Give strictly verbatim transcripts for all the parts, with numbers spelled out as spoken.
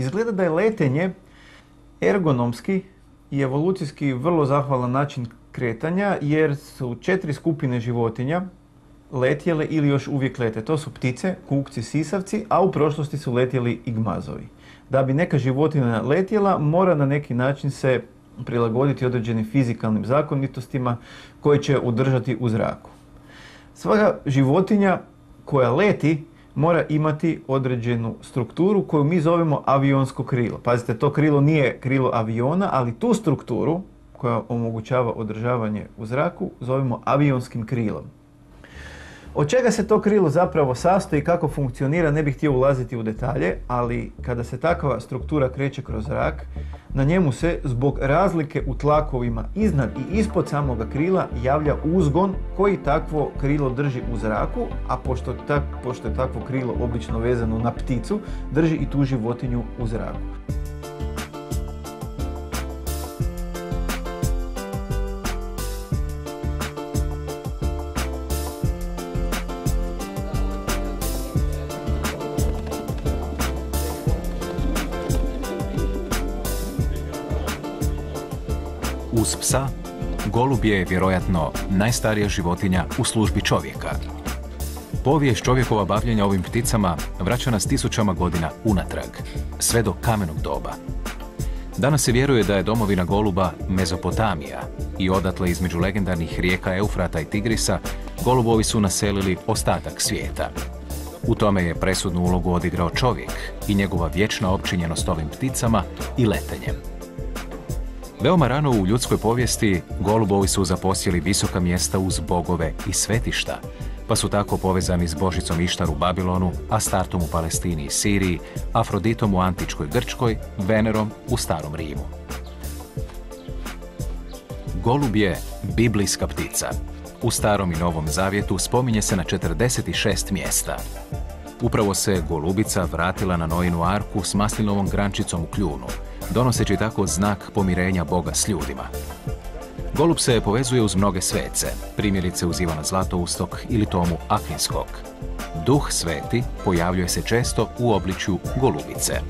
izgleda da je letenje ergonomski i evolucijski vrlo zahvalan način kretanja, jer su četiri skupine životinja letjele ili još uvijek lete. To su ptice, kukci, sisavci, a u prošlosti su letjeli i gmazovi. Da bi neka životinja letjela, mora na neki način se prilagoditi određenim fizikalnim zakonitostima koje će udržati u zraku. Svaka životinja koja leti mora imati određenu strukturu koju mi zovemo avionsko krilo. Pazite, to krilo nije krilo aviona, ali tu strukturu koja omogućava održavanje u zraku zovemo avionskim krilom. Od čega se to krilo zapravo sastoji i kako funkcionira, ne bih htio ulaziti u detalje, ali kada se takva struktura kreće kroz zrak, na njemu se zbog razlike u tlakovima iznad i ispod samoga krila javlja uzgon koji takvo krilo drži u zraku, a pošto, tak, pošto je takvo krilo obično vezano na pticu, drži i tu životinju u zraku. Uz psa, golub je vjerojatno najstarija životinja u službi čovjeka. Povijest čovjekova bavljenja ovim pticama vraća nas tisućama godina unatrag, sve do kamenog doba. Danas se vjeruje da je domovina goluba Mezopotamija i odatle između legendarnih rijeka Eufrata i Tigrisa golubovi su naselili ostatak svijeta. U tome je presudnu ulogu odigrao čovjek i njegova vječna opčinjenost ovim pticama i letenjem. Veoma rano u ljudskoj povijesti golubovi su zaposjeli visoka mjesta uz bogove i svetišta, pa su tako povezani s božicom Ištar u Babilonu, Astartom u Palestini i Siriji, Afroditom u antičkoj Grčkoj, Venerom u starom Rimu. Golub je biblijska ptica. U Starom i Novom Zavjetu spominje se na četrdeset šest mjesta. Upravo se golubica vratila na Noinu arku s maslinovom grančicom u kljunu, donoseći tako znak pomirenja Boga s ljudima. Golub se povezuje uz mnoge svece, primjerice uz Ivana Zlatoustog ili Tomu Akvinskog. Duh sveti pojavljuje se često u obličju golubice.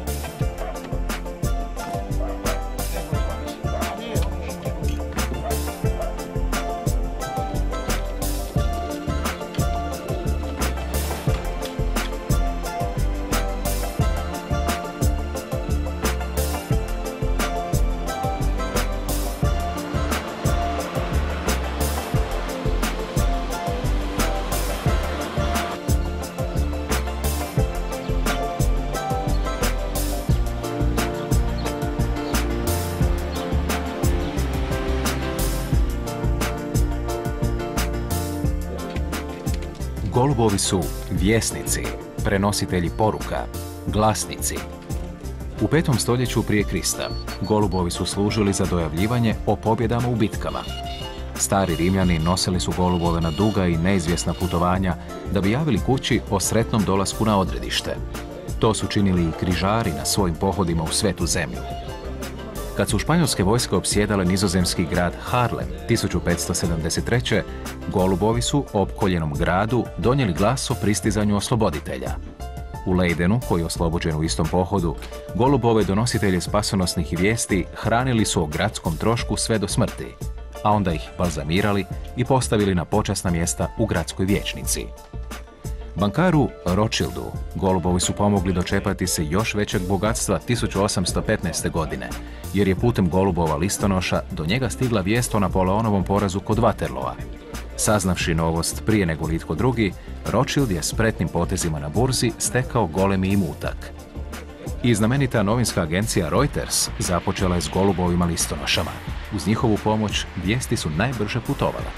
Golubovi su vjesnici, prenositelji poruka, glasnici. U petom stoljeću prije Krista golubovi su služili za dojavljivanje o pobjedama u bitkama. Stari Rimljani nosili su golubove na duga i neizvjesna putovanja da bi javili kući o sretnom dolasku na odredište. To su činili i križari na svojim pohodima u svetu zemlju. Kad su španjolske vojske opsjedale nizozemski grad Harlem tisuću petsto sedamdeset treće. golubovi su opkoljenom gradu donijeli glas o pristizanju osloboditelja. U Leidenu, koji je oslobođen u istom pohodu, golubove donositelje spasonosnih vijesti hranili su o gradskom trošku sve do smrti, a onda ih balzamirali i postavili na počasna mjesta u gradskoj vijećnici. Bankaru Rothschildu golubovi su pomogli dočepati se još većeg bogatstva tisuću osamsto petnaeste. godine, jer je putem golubova listonoša do njega stigla vijest o Napoleonovom porazu kod Waterloa. Saznavši novost prije nego litko drugi, Rothschild je spretnim potezima na burzi stekao golemi imutak. I znamenita novinska agencija Reuters započela je s golubovima listonošama. Uz njihovu pomoć vijesti su najbrže putovale.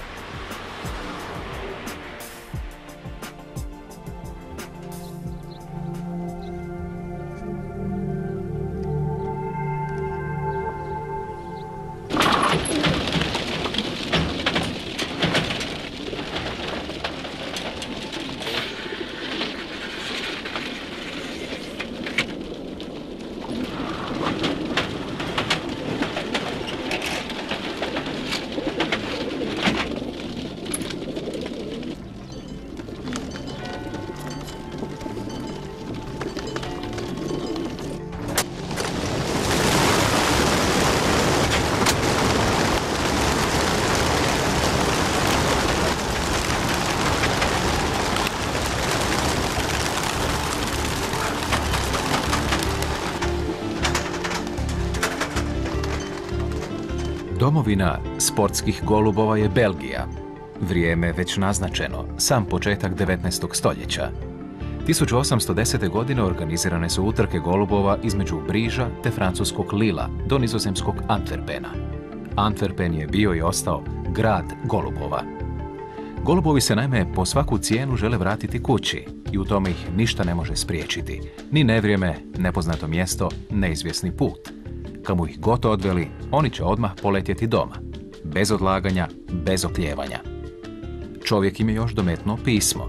Domovina sportskih golubova je Belgija. Vrijeme je već naznačeno, sam početak devetnaestog stoljeća. tisuću osamsto desete. godine organizirane su utrke golubova između Briža te francuskog Lila do nizozemskog Antwerpena. Antwerpen je bio i ostao grad golubova. Golubovi se naime po svaku cijenu žele vratiti kući i u tome ih ništa ne može spriječiti. Ni nevrijeme, nepoznato mjesto, neizvjesni put. Kamo ih god odveli, oni će odmah poletjeti doma. Bez odlaganja, bez oklijevanja. Čovjek im je još dometnuo pismo.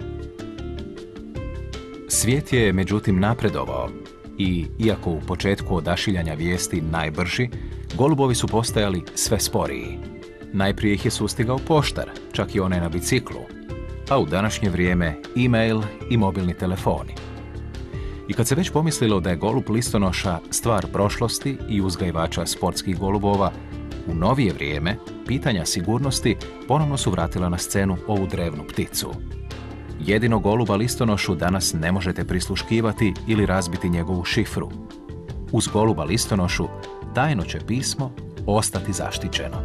Svijet je međutim napredovao i, iako u početku odašiljanja vijesti najbrži, golubovi su postajali sve sporiji. Najprije ih je sustigao poštar, čak i onaj na biciklu, a u današnje vrijeme e-mail i mobilni telefoni. I kad se već pomislilo da je golub listonoša stvar prošlosti i uzgajivača sportskih golubova, u novije vrijeme pitanja sigurnosti ponovno su vratila na scenu ovu drevnu pticu. Jedino goluba listonošu danas ne možete prisluškivati ili razbiti njegovu šifru. Uz goluba listonošu tajno će pismo ostati zaštićeno.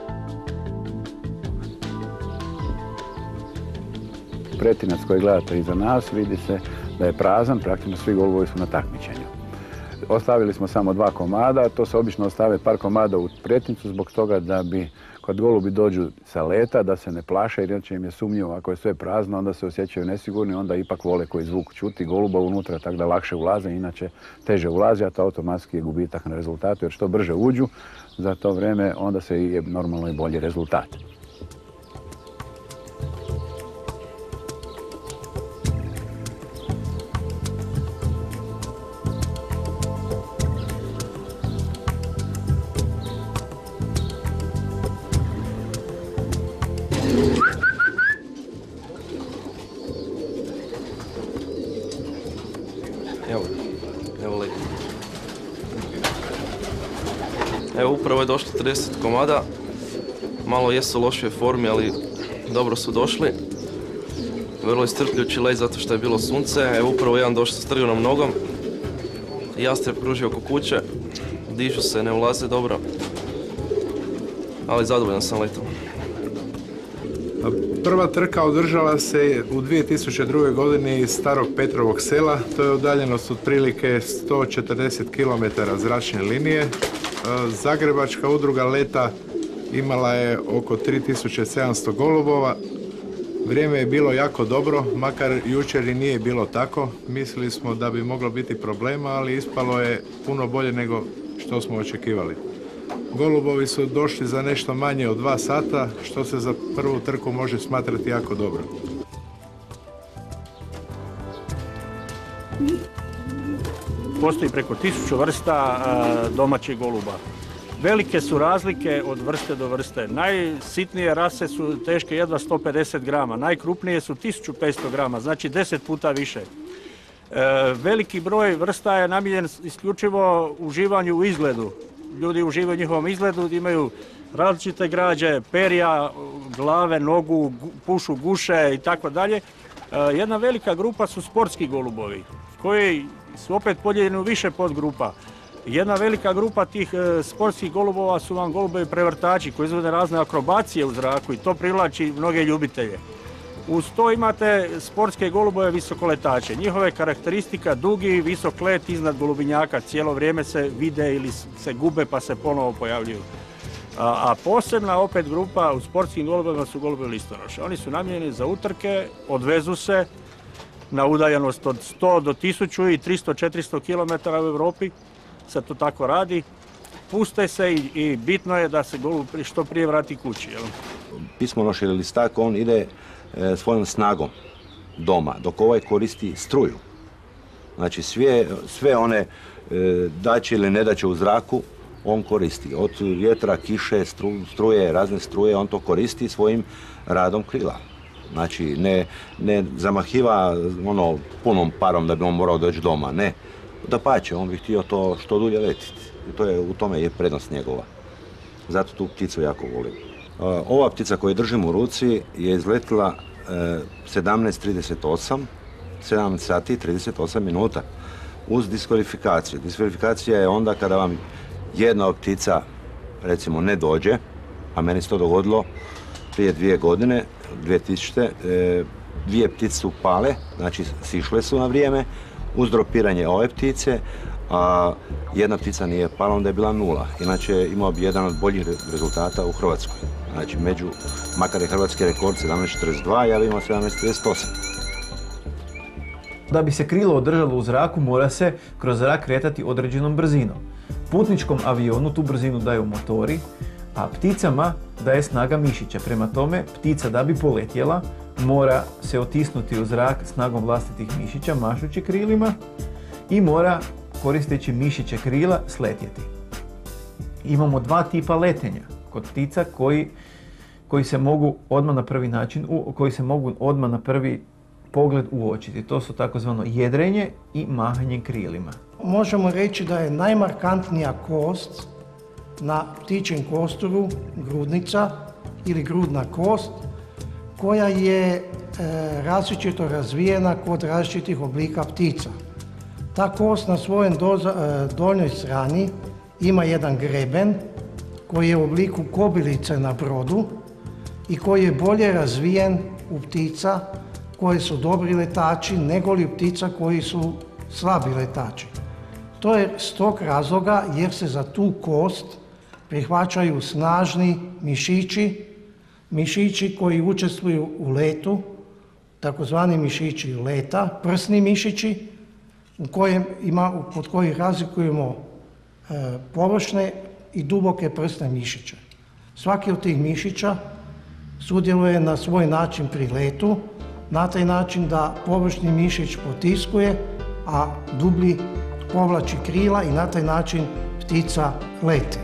Pretinac koji gledate iza nas vidi se da je prazan, praktično svi golubovi su na takmičenju. Ostavili smo samo dva komada, to se obično ostave par komada u pretincu zbog toga da bi kad golubi dođu sa leta da se ne plaše, jer inače im je sumnjivo ako je sve prazno, onda se osjećaju nesigurni, onda ipak vole koji zvuk čuti goluba unutra, tako da lakše ulaze, inače teže ulaze, a to automatski je gubitak na rezultatu, jer što brže uđu za to vrijeme, onda se je normalno i bolji rezultat. Evo, evo leti. Evo, upravo je došlo trideset komada. Malo jesu u lošoj formi, ali dobro su došli. Vrlo iscrpljujući let zato što je bilo sunce. Evo, upravo jedan došao s trganom nogom. Jastreb kruži oko kuće. Dižu se, ne ulaze dobro. Ali zadovoljan sam letom. Prva trka održala se u dvije tisuće druge. godini iz Starog Petrovog sela. To je udaljenost otprilike sto četrdeset kilometara zračne linije. Zagrebačka udruga leta imala je oko tri tisuće sedamsto golubova. Vrijeme je bilo jako dobro, makar jučer i nije bilo tako. Mislili smo da bi moglo biti problema, ali ispalo je puno bolje nego što smo očekivali. Golubovi su došli za nešto manje od dva sata, što se za prvu trku može smatrati jako dobro. Postoji preko tisuću vrsta domaćih goluba. Velike su razlike od vrste do vrste. Najsitnije rase su teške jedva sto pedeset grama, najkrupnije su tisuću petsto grama, znači deset puta više. Veliki broj vrsta je namijenjen isključivo uživanju u izgledu. Ljudi uživaju u njihovom izgledu, imaju različite građe, perja, glave, nogu, pušu, guše i tako dalje. Jedna velika grupa su sportski golubovi, koji su opet podijeljeni u više podgrupa. Jedna velika grupa tih sportskih golubova su vam golubovi prevrtači koji izvode razne akrobacije u zraku i to privlači mnoge ljubitelje. Uz to imate sportske golubove visokoletače. Njihove karakteristika dugi i visok let iznad golubinjaka. Cijelo vrijeme se vide ili se gube pa se ponovo pojavljuju. A, a posebna opet grupa u sportskim golubovima su golubovi listonoše. Oni su namijenjeni za utrke, odvezu se na udaljenost od sto do tisuću i tristo do četiristo kilometara u Europi. Se to tako radi. Puste se i, i bitno je da se golub što prije vrati kući. Jel? Pismonoš ili listak, on ide e, svojom snagom doma, dok ovaj koristi struju. Znači sve, sve one e, daće ili ne daće u zraku, on koristi. Od vjetra, kiše, stru, struje, razne struje, on to koristi svojim radom krila. Znači ne, ne zamahiva ono punom parom da bi on morao doći doma, ne. Dapače, on bi htio to što dulje letiti. I to je, u tome je prednost njegova. Zato tu pticu jako volim. Ova ptica koju držim u ruci je izletila sedamnaest trideset osam, sedamnaest sati i trideset osam minuta uz diskvalifikaciju. Diskvalifikacija je onda kada vam jedna od ptica recimo ne dođe, a meni se to dogodilo prije dvije godine, dvije tisućite, e, dvije ptice su pale, znači sišle su na vrijeme, uz dropiranje ove ptice, a jedna ptica nije pala, onda je bila nula. Inače imao bi jedan od boljih rezultata u Hrvatskoj. Znači među, makar je hrvatski rekord sedamnaest četrdeset dva, ja imao sedamnaest trideset osam. Da bi se krilo održalo u zraku, mora se kroz zrak kretati određenom brzinom. Putničkom avionu tu brzinu daju motori, a pticama daje snaga mišića. Prema tome, ptica da bi poletjela, mora se otisnuti u zrak snagom vlastitih mišića, mašući krilima, i mora, koristeći mišiće krila, sletjeti. Imamo dva tipa letenja kod ptica koji, koji se mogu odmah na prvi način, koji se mogu odmah na prvi pogled uočiti. To su takozvano jedrenje i mahanje krilima. Možemo reći da je najmarkantnija kost na ptičjem kosturu grudnica ili grudna kost, koja je e, različito razvijena kod različitih oblika ptica. Ta kost na svojoj doza, e, donjoj strani ima jedan greben koji je u obliku kobilice na brodu i koji je bolje razvijen u ptica koji su dobri letači nego li u ptica koji su slabi letači. To je s tog razloga jer se za tu kost prihvaćaju snažni mišići, mišići koji učestvuju u letu, takozvani mišići leta, prsni mišići, u kojem ima, kod kojih razlikujemo e, površne i duboke prsne mišiće. Svaki od tih mišića sudjeluje na svoj način pri letu, na taj način da površni mišić potiskuje, a dublji povlači krila i na taj način ptica leti.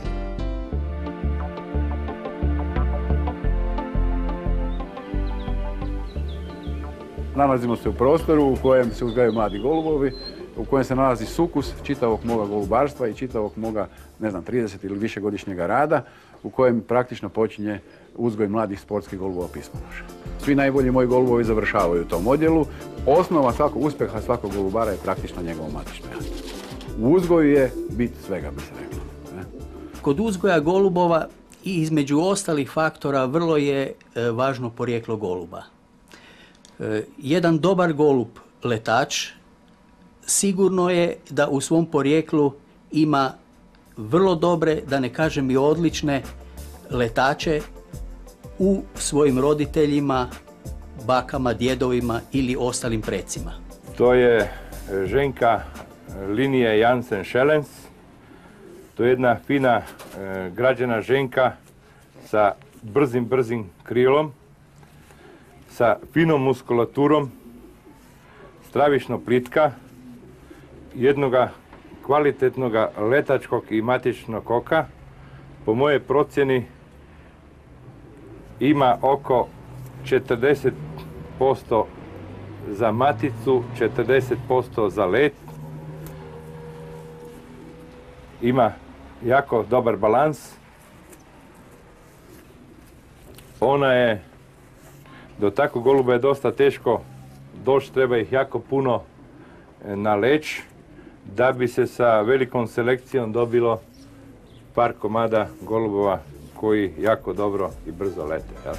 Nalazimo se u prostoru u kojem se uzgajaju mladi golubovi, u kojem se nalazi sukus čitavog moga golubarstva i čitavog moga, ne znam, trideset ili višegodišnjega rada, u kojem praktično počinje uzgoj mladih sportskih golubova pismonoša. Svi najbolji moji golubovi završavaju u tom odjelu. Osnova svakog uspjeha svakog golubara je praktično njegovo matično janje. U uzgoju je bit svega, bi se reklo. Ne? Kod uzgoja golubova i između ostalih faktora vrlo je e, važno porijeklo goluba. E, jedan dobar golub letač sigurno je da u svom porijeklu ima vrlo dobre, da ne kažem i odlične, letače u svojim roditeljima, bakama, djedovima ili ostalim precima. To je ženka linije Jansen-Schellens. To je jedna fina e, građena ženka sa brzim, brzim krilom, sa finom muskulaturom, stravično plitka, jednoga kvalitetnog letačkog i matičnog oka. Po moje procjeni ima oko četrdeset posto za maticu, četrdeset posto za let. Ima jako dobar balans. Ona je, do takvog goluba je dosta teško doći, treba ih jako puno na leć, da bi se sa velikom selekcijom dobilo par komada golubova koji jako dobro i brzo lete. Ja.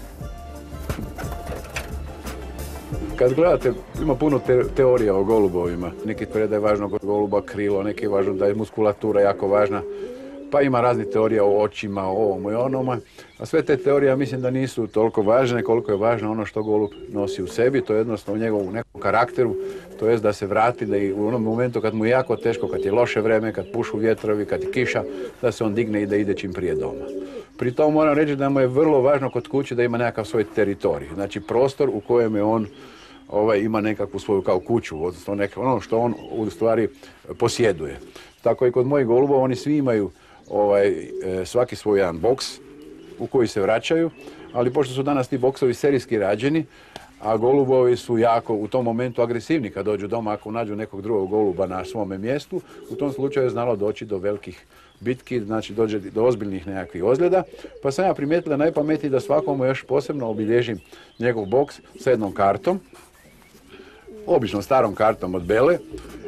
Kad gledate, ima puno te teorija o golubovima. Neki tvrde da je važno kod goluba krilo, neki je važno da je muskulatura jako važna. Pa ima raznih teorija o očima, o ovom i onoma. A sve te teorije mislim da nisu toliko važne koliko je važno ono što golub nosi u sebi, to je jednostavno u njegovom nekom karakteru, to jest da se vrati, da i u onom momentu kad mu je jako teško, kad je loše vreme, kad pušu vjetrovi, kad je kiša, da se on digne i da ide čim prije doma. Pri tom moram reći da mu je vrlo važno kod kuće da ima nekakav svoj teritorij, znači prostor u kojem je on ovaj, ima nekakvu svoju kao kuću, odnosno neka, ono što on u stvari posjeduje. Tako i kod mojih golubova, oni svi imaju ovaj, svaki svoj jedan boks u koji se vraćaju, ali pošto su danas ti boksovi serijski rađeni, a golubovi su jako u tom momentu agresivni kad dođu doma, ako nađu nekog drugog goluba na svome mjestu, u tom slučaju je znalo doći do velikih bitki, znači dođe do ozbiljnih nekakvih ozljeda, pa sam ja primijetila najpametnije da svakomu još posebno obilježim njegov boks sa jednom kartom, obično starom kartom od bele,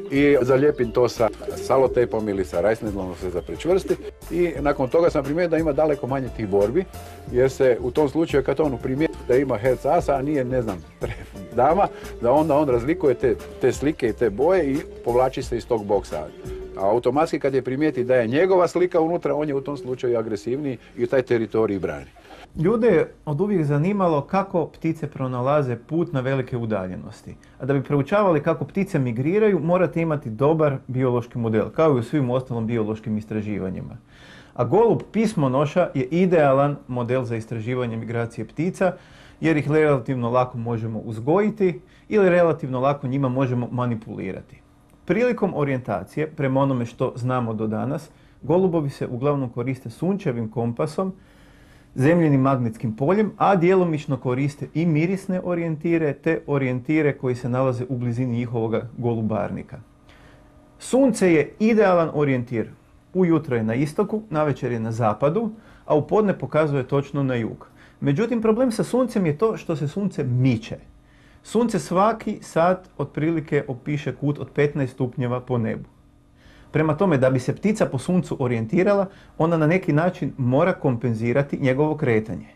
i zalijepim to sa salotejpom ili sa rajsnedlom se zaprečvrsti i nakon toga sam primijetio da ima daleko manje tih borbi, jer se u tom slučaju kad on primijeti da ima herc asa, a nije, ne znam, dama, da onda on razlikuje te, te slike i te boje i povlači se iz tog boksa. A automatski kad je primijeti da je njegova slika unutra, on je u tom slučaju agresivniji i taj teritorij brani. Ljude je od uvijek zanimalo kako ptice pronalaze put na velike udaljenosti. A da bi proučavali kako ptice migriraju, morate imati dobar biološki model, kao i u svim ostalim biološkim istraživanjima. A golub pismonoša je idealan model za istraživanje migracije ptica, jer ih relativno lako možemo uzgojiti ili relativno lako njima možemo manipulirati. Prilikom orijentacije, prema onome što znamo do danas, golubovi se uglavnom koriste sunčevim kompasom, zemljinim magnetskim poljem, a djelomično koriste i mirisne orijentire te orijentire koji se nalaze u blizini njihovog golubarnika. Sunce je idealan orijentir. Ujutro je na istoku, navečer je na zapadu, a u podne pokazuje točno na jug. Međutim, problem sa suncem je to što se sunce miče. Sunce svaki sat otprilike opiše kut od petnaest stupnjeva po nebu. Prema tome, da bi se ptica po suncu orijentirala, ona na neki način mora kompenzirati njegovo kretanje.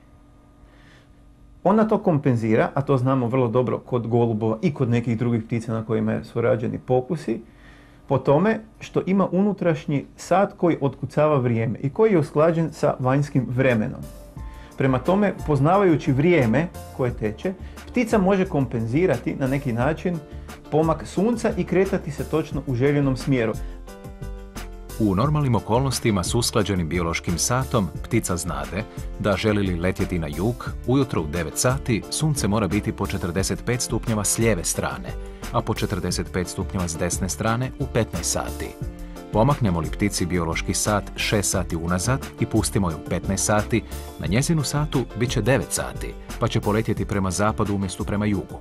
Ona to kompenzira, a to znamo vrlo dobro kod golubova i kod nekih drugih ptica na kojima su rađeni pokusi, po tome što ima unutrašnji sat koji otkucava vrijeme i koji je usklađen sa vanjskim vremenom. Prema tome, poznavajući vrijeme koje teče, ptica može kompenzirati na neki način pomak sunca i kretati se točno u željenom smjeru. U normalnim okolnostima s usklađenim biološkim satom ptica znade da želi li letjeti na jug, ujutro u devet sati sunce mora biti po četrdeset pet stupnjeva s lijeve strane, a po četrdeset pet stupnjeva s desne strane u petnaest sati. Pomaknemo li ptici biološki sat šest sati unazad i pustimo je u petnaest sati, na njezinu satu bit će devet sati, pa će poletjeti prema zapadu umjesto prema jugu.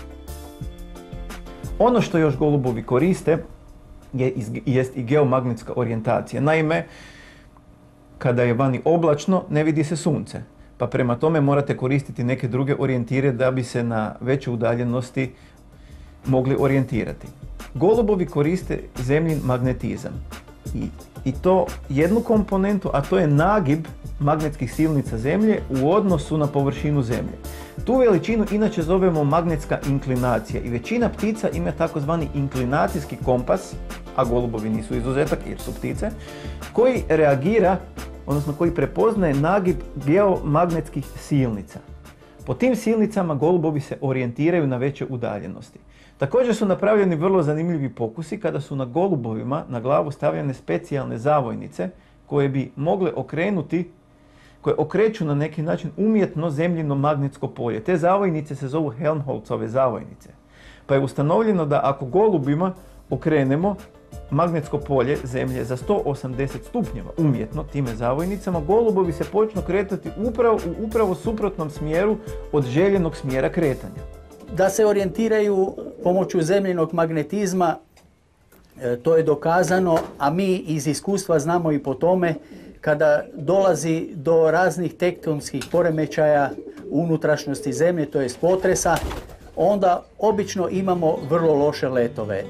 Ono što još golubovi koriste je, jest i geomagnetska orijentacija. Naime, kada je vani oblačno, ne vidi se sunce, pa prema tome morate koristiti neke druge orijentire da bi se na veće udaljenosti mogli orijentirati. Golubovi koriste zemljin magnetizam I, i to jednu komponentu, a to je nagib magnetskih silnica Zemlje u odnosu na površinu Zemlje. Tu veličinu inače zovemo magnetska inklinacija i većina ptica ima takozvani inklinacijski kompas, a golubovi nisu izuzetak jer su ptice, koji reagira, odnosno koji prepoznaje nagib geomagnetskih silnica. Po tim silnicama golubovi se orijentiraju na veće udaljenosti. Također su napravljeni vrlo zanimljivi pokusi kada su na golubovima na glavu stavljene specijalne zavojnice koje bi mogle okrenuti, koje okreću na neki način umjetno zemljino magnetsko polje. Te zavojnice se zovu Helmholtzove zavojnice. Pa je ustanovljeno da ako golubima okrenemo magnetsko polje Zemlje za sto osamdeset stupnjeva umjetno time zavojnicama, golubovi se počnu kretati upravo u upravo suprotnom smjeru od željenog smjera kretanja. Da se orijentiraju pomoću zemljinog magnetizma, to je dokazano, a mi iz iskustva znamo i po tome kada dolazi do raznih tektonskih poremećaja u unutrašnjosti Zemlje, to jest potresa, onda obično imamo vrlo loše letove.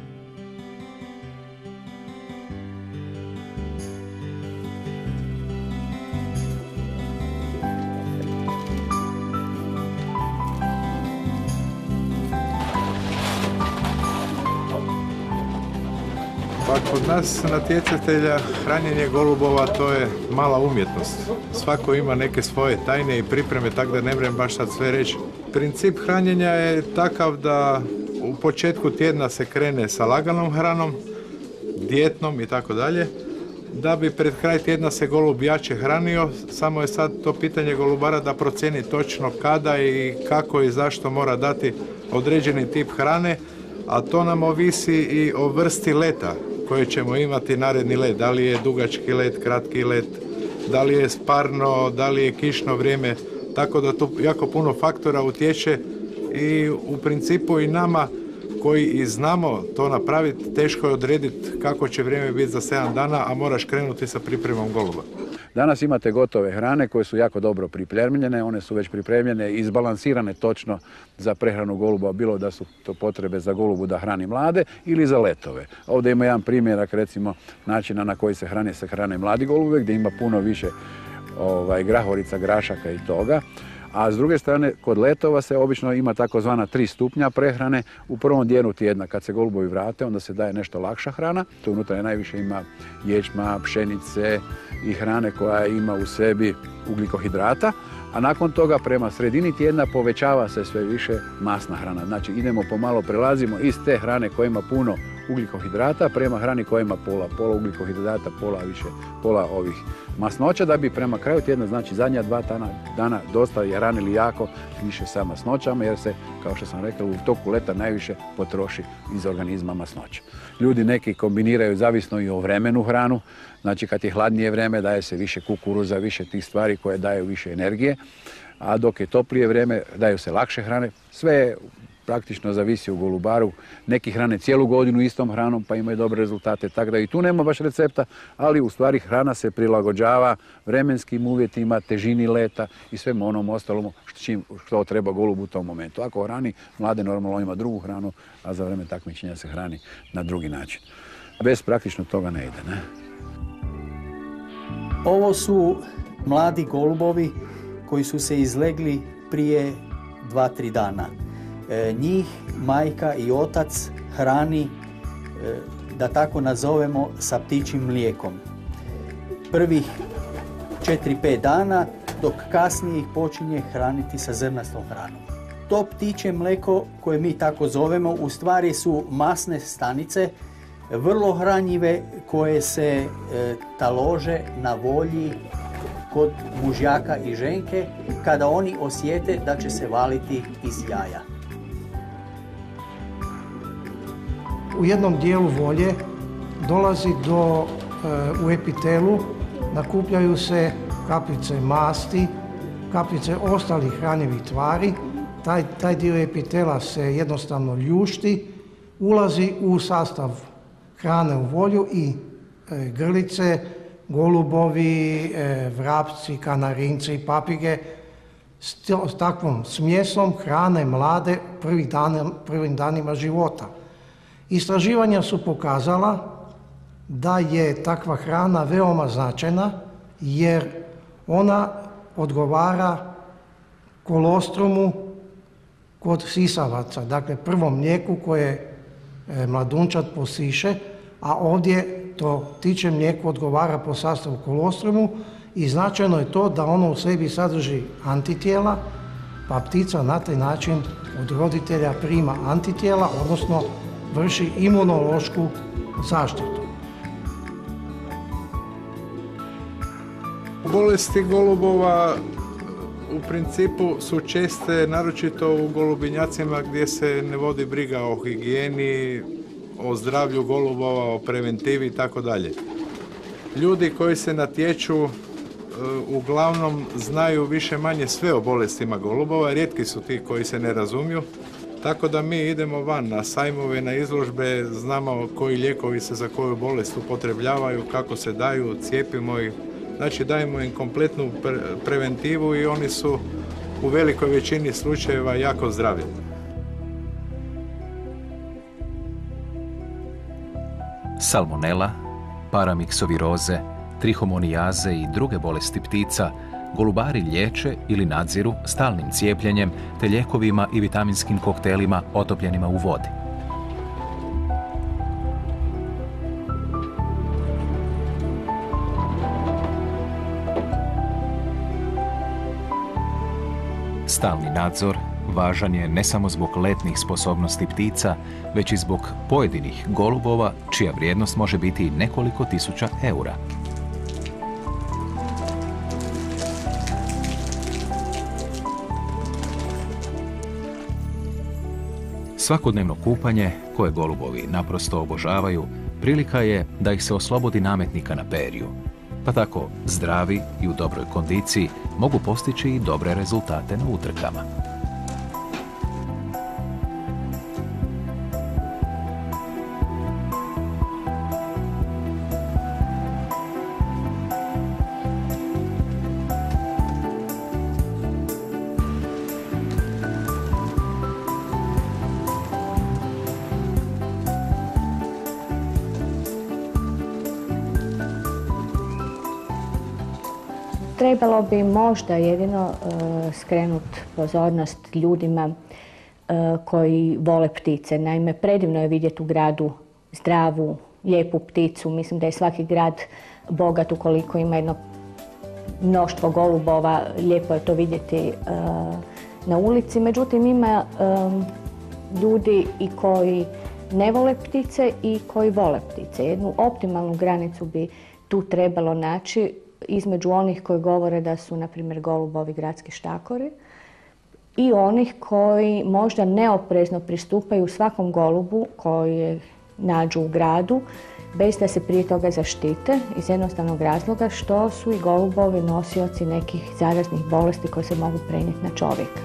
Pa kod nas natjecatelja hranjenje golubova to je mala umjetnost. Svako ima neke svoje tajne i pripreme, tako da ne mrem baš sad sve reći. Princip hranjenja je takav da u početku tjedna se krene sa laganom hranom, dijetnom i tako dalje, da bi pred kraj tjedna se golub jače hranio, samo je sad to pitanje golubara da procjeni točno kada i kako i zašto mora dati određeni tip hrane, a to nam ovisi i o vrsti leta koje ćemo imati naredni let. Da li je dugački let, kratki let, da li je sparno, da li je kišno vrijeme, tako da tu jako puno faktora utječe i u principu i nama koji i znamo to napraviti, teško je odrediti kako će vrijeme biti za sedam dana, a moraš krenuti sa pripremom goluba. Danas imate gotove hrane koje su jako dobro pripremljene, one su već pripremljene i izbalansirane točno za prehranu goluba, bilo da su to potrebe za golubu da hrani mlade ili za letove. Ovdje ima jedan primjerak, recimo, načina na koji se hrane se hrane mladi golubove, gdje ima puno više ovaj, grahorica, grašaka i toga. A s druge strane, kod letova se obično ima takozvana tri stupnja prehrane. U prvom dijelu tjedna kad se golubovi vrate, onda se daje nešto lakša hrana. Tu unutra najviše ima ječma, pšenice i hrane koja ima u sebi ugljikohidrata. A nakon toga prema sredini tjedna povećava se sve više masna hrana. Znači idemo pomalo, prelazimo iz te hrane koja ima puno ugljikohidrata prema hrani koja ima pola, pola ugljikohidrata, pola više, pola ovih masnoća, da bi prema kraju tjedna, znači zadnja dva dana, dana dosta je hranili jako više sa masnoćama, jer se, kao što sam rekao, u toku leta najviše potroši iz organizma masnoća. Ljudi neki kombiniraju zavisno i o vremenu hranu, znači kad je hladnije vrijeme daje se više kukuruza, više tih stvari koje daju više energije, a dok je toplije vrijeme daju se lakše hrane. Sve praktično zavisi u golubaru. Neki hrane cijelu godinu istom hranom pa imaju dobre rezultate, tako da i tu nema baš recepta, ali u stvari hrana se prilagođava vremenskim uvjetima, težini leta i svemu onom ostalom što, što treba golubu u tom momentu. Ako hrani mlade, normalno ima drugu hranu, a za vrijeme takmičenja se hrani na drugi način. Bez praktično toga ne ide, ne? Ovo su mladi golubovi koji su se izlegli prije dva, tri dana. E, njih majka i otac hrani, e, da tako nazovemo, sa ptičjim mlijekom. Prvih četiri pet dana, dok kasnije ih počinje hraniti sa zrnastom hranom. To ptičje mlijeko koje mi tako zovemo u stvari su masne stanice, vrlo hranjive, koje se e, talože na volji kod mužjaka i ženke kada oni osjete da će se valiti iz jaja. U jednom dijelu volje dolazi do, e, u epitelu nakupljaju se kapljice masti, kapljice ostalih hranjivih tvari. Taj, taj dio epitela se jednostavno ljušti, ulazi u sastav hrane u volju i e, grlice, golubovi, e, vrapci, kanarinci, papige s, s takvom smjesom hrane mlade prvih dana, prvim danima života. Istraživanja su pokazala da je takva hrana veoma značajna jer ona odgovara kolostromu kod sisavaca, dakle prvom mlijeku koje e, mladunčad posiše, a ovdje to ptičje mlijeko odgovara po sastavu kolostromu i značajno je to da ono u sebi sadrži antitijela, pa ptica na taj način od roditelja prima antitijela, odnosno vrši imunološku zaštitu. Bolesti golubova u principu su česte, naročito u golubinjacima gdje se ne vodi briga o higijeni, o zdravlju golubova, o preventivi i tako dalje. Ljudi koji se natječu uglavnom znaju više manje sve o bolestima golubova, rijetki su ti koji se ne razumiju, tako da mi idemo van na sajmove, na izložbe, znamo koji lijekovi se za koju bolest upotrebljavaju, kako se daju, cijepimo ih. Znači dajemo im kompletnu pre preventivu i oni su u velikoj većini slučajeva jako zdravi. Salmonela, paramiksoviroze, trihomonijaze i druge bolesti ptica golubari liječe ili nadziru stalnim cijepljenjem te lijekovima i vitaminskim koktelima otopljenima u vodi. Stalni nadzor važan je ne samo zbog letnih sposobnosti ptica, već i zbog pojedinih golubova, čija vrijednost može biti nekoliko tisuća eura. Svakodnevno kupanje, koje golubovi naprosto obožavaju, prilika je da ih se oslobodi nametnika na perju. Pa tako, zdravi i u dobroj kondiciji mogu postići i dobre rezultate na utrkama. trebalo bi možda jedino skrenuti pozornost ljudima koji vole ptice. Naime, predivno je vidjeti u gradu zdravu, lijepu pticu. Mislim da je svaki grad bogat ukoliko ima jedno mnoštvo golubova. Lijepo je to vidjeti na ulici. Međutim, ima ljudi i koji ne vole ptice i koji vole ptice. Jednu optimalnu granicu bi tu trebalo naći između onih koji govore da su, na primjer, golubovi gradski štakori i onih koji možda neoprezno pristupaju svakom golubu koji nađu u gradu bez da se prije toga zaštite iz jednostavnog razloga što su i golubovi nosioci nekih zaraznih bolesti koje se mogu prenijeti na čovjeka.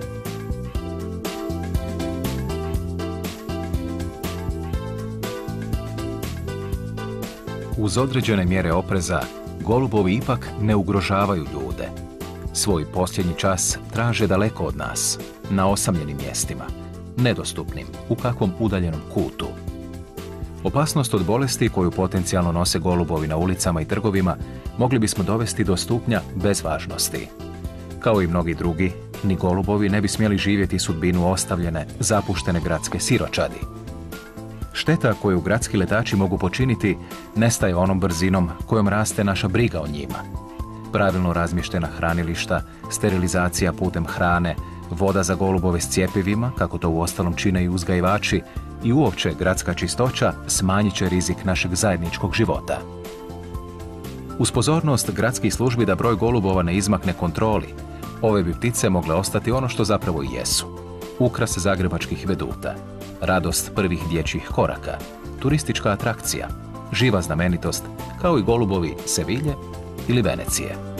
Uz određene mjere opreza, golubovi ipak ne ugrožavaju ljude. Svoj posljednji čas traže daleko od nas, na osamljenim mjestima, nedostupnim, u kakvom udaljenom kutu. Opasnost od bolesti koju potencijalno nose golubovi na ulicama i trgovima mogli bismo dovesti do stupnja bezvažnosti. Kao i mnogi drugi, ni golubovi ne bi smjeli živjeti sudbinu ostavljene, zapuštene gradske siročadi. Šteta koju gradski letači mogu počiniti nestaje onom brzinom kojom raste naša briga o njima. Pravilno razmještena hranilišta, sterilizacija putem hrane, voda za golubove s cjepivima, kako to uostalom čine i uzgajivači, i uopće gradska čistoća smanjit će rizik našeg zajedničkog života. Uz pozornost gradskih službi da broj golubova ne izmakne kontroli, ove bi ptice mogle ostati ono što zapravo i jesu. Ukras zagrebačkih veduta, radost prvih dječjih koraka, turistička atrakcija, živa znamenitost, kao i golubovi Sevilje ili Venecije.